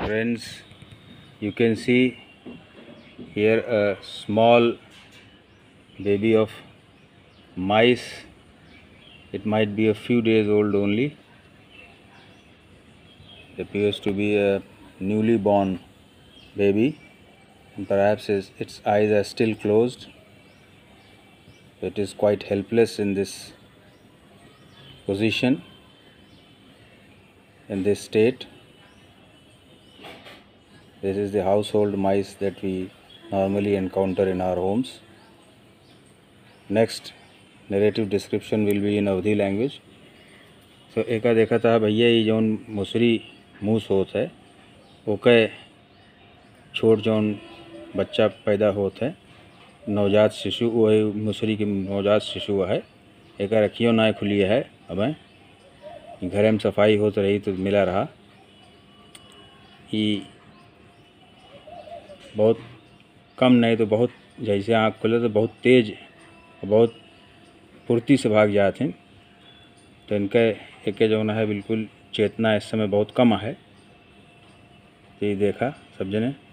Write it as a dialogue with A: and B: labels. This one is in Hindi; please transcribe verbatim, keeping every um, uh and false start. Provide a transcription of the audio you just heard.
A: Friends, you can see here a small baby of mice. It might be a few days old only. It appears to be a newly born baby, and perhaps its, its eyes are still closed. It is quite helpless in this position, in this state. This is the household mice that we normally encounter in our homes. Next narrative description will be in Awadhi language. So एका देखा था भैया ये जौन मुसरी मूस होत है ओके छोट जौन बच्चा पैदा होत है नवजात शिशु वो मुसरी के नवजात शिशु है एक रखियो ना खुली है। अब घर में सफाई होत रही तो मिला रहा ये बहुत कम नहीं तो बहुत जैसे आँख खुले तो बहुत तेज़ बहुत फुर्ती से भाग जाते हैं। तो इनका एक जो है बिल्कुल चेतना इस समय बहुत कम है। ये देखा सब जने।